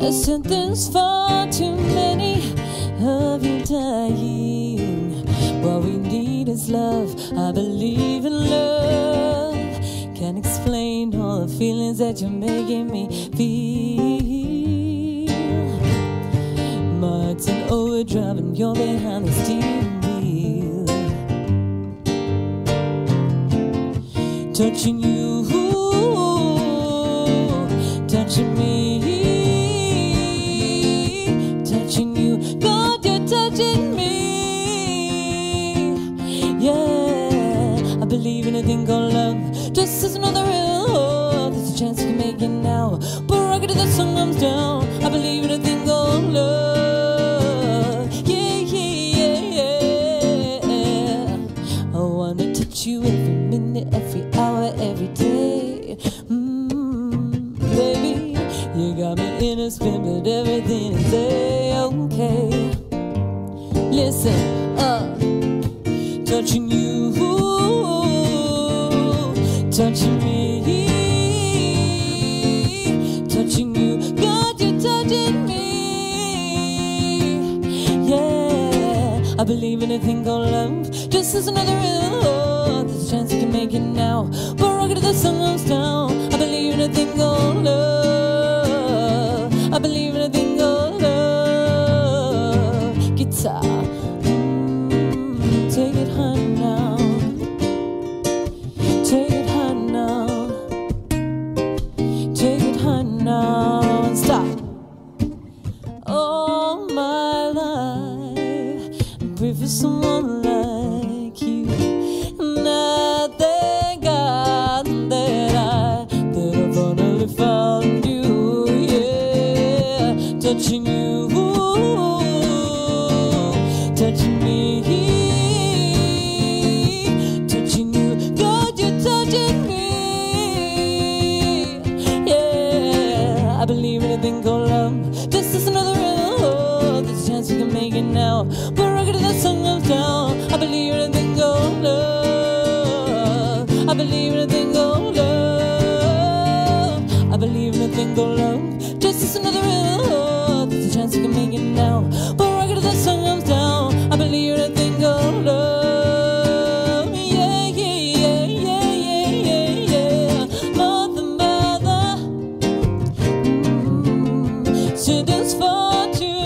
A sentence far too many of you dying. What we need is love. I believe in love. Can't explain all the feelings that you're making me feel. Marked in overdrive and you're behind the steering wheel. Touching you, touching me. Touching you, God, you're touching me. Yeah, I believe in a thing called love. Just as another real hope. There's a chance you can make it now. But rocket to the sun comes down. I believe in a thing called love. Yeah, yeah, yeah, yeah. I wanna touch you every minute, every hour, every day. Baby, you got me in a spin, but everything is okay. Listen, touching you, touching me, touching you, God, you're touching me. Yeah, I believe in a thing called love. Just as another real love. There's a chance you can make it now. But rocket to the sun comes down. I believe in a thing called love. I believe in a thing called love. Guitar, take it high now. Take it high now. Take it high now and stop. All my life, I pray for someone like you. And I thank God that I finally found you. Yeah, touching you, touching me, touching you, God, you're touching me. Yeah, I believe in a thing called love. This is another real hope. There's a chance you can make it now. But rocket to the sun comes down. I believe in a thing called love. I believe in a thing called love. I believe in a thing called love. Just as another real hope. There's a chance you can make it now. But rocket to the sun comes down. I believe in a thing called love. Yeah, yeah, yeah, yeah, yeah, yeah, yeah. Mother, mother, sentence far too